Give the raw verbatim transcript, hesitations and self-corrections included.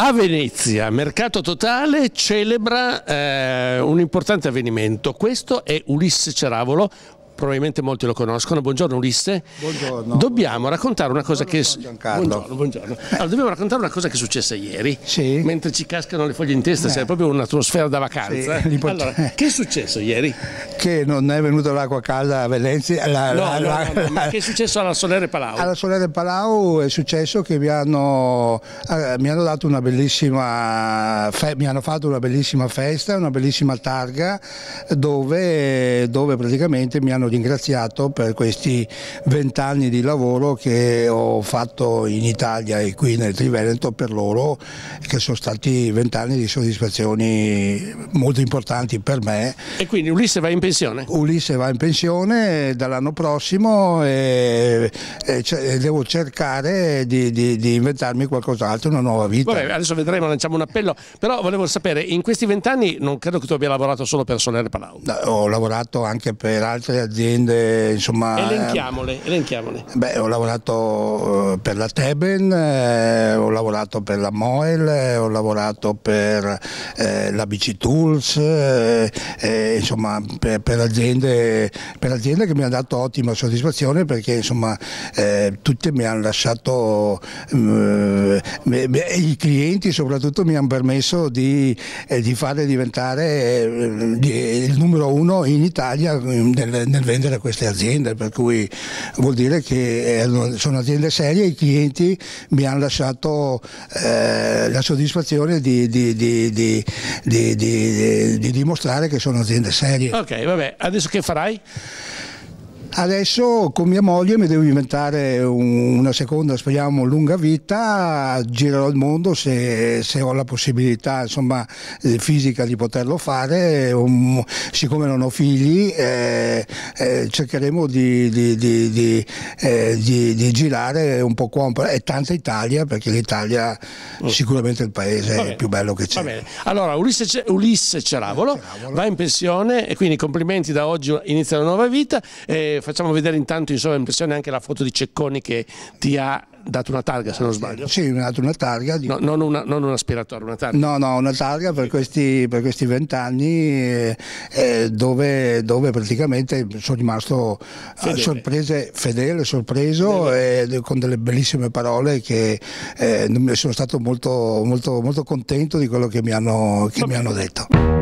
A Venezia, Mercato Totale celebra eh, un importante avvenimento. Questo è Ulisse Ceravolo. Probabilmente molti lo conoscono. Buongiorno Ulisse. Buongiorno. Dobbiamo raccontare una cosa che Giancarlo. buongiorno, buongiorno. Allora, dobbiamo raccontare una cosa che è successa ieri. Sì. Mentre ci cascano le foglie in testa, c'è proprio un'atmosfera da vacanza. Sì, allora, che è successo ieri? Che non è venuta l'acqua calda a Venezia. La, No, la, no, la, no, no, ma che è successo alla Solere Palau? Alla Solere Palau è successo che mi hanno, eh, mi hanno dato una bellissima fe, mi hanno fatto una bellissima festa, una bellissima targa dove, dove praticamente mi hanno ringraziato per questi vent'anni di lavoro che ho fatto in Italia e qui nel Triveneto per loro, che sono stati vent'anni di soddisfazioni molto importanti per me. E quindi Ulisse va in pensione? Ulisse va in pensione dall'anno prossimo e, e, e devo cercare di, di, di inventarmi qualcos'altro, una nuova vita. Vabbè, adesso vedremo, lanciamo un appello, però volevo sapere, in questi vent'anni non credo che tu abbia lavorato solo per Solere Palau. Ho lavorato anche per altre aziende, insomma. Elenchiamole, elenchiamole. Beh, ho lavorato per la Teben, eh, ho lavorato per la Moel, eh, ho lavorato per eh, la B C Tools, eh, eh, insomma per, per, aziende, per aziende che mi hanno dato ottima soddisfazione, perché insomma eh, tutte mi hanno lasciato, eh, i clienti soprattutto mi hanno permesso di, eh, di farle diventare eh, di, il numero uno in Italia nel, nel vendere queste aziende, per cui vuol dire che sono aziende serie. I clienti mi hanno lasciato eh, la soddisfazione di, di, di, di, di, di, di dimostrare che sono aziende serie. Ok, vabbè, adesso che farai? Adesso con mia moglie mi devo inventare una seconda, speriamo, lunga vita, girerò il mondo se, se ho la possibilità, insomma, fisica di poterlo fare. Um, siccome non ho figli eh, eh, cercheremo di, di, di, di, eh, di, di girare un po' qua, un po', e tanta Italia, perché l'Italia mm. sicuramente è il paese va bene, più bello che c'è. Va bene. Allora Ulisse, Ulisse Ceravolo, Ceravolo va in pensione e quindi complimenti, da oggi inizia una nuova vita. Eh, Facciamo vedere intanto in sovraimpressione anche la foto di Cecconi che ti ha dato una targa, se non sbaglio. Sì, mi ha dato una targa. Di... No, non, una, non un aspiratore, una targa. No, no, una targa per questi per questi vent'anni eh, eh, dove, dove praticamente sono rimasto fedele. sorprese, fedele, sorpreso e con delle bellissime parole che eh, sono stato molto, molto, molto contento di quello che mi hanno, che mi hanno detto.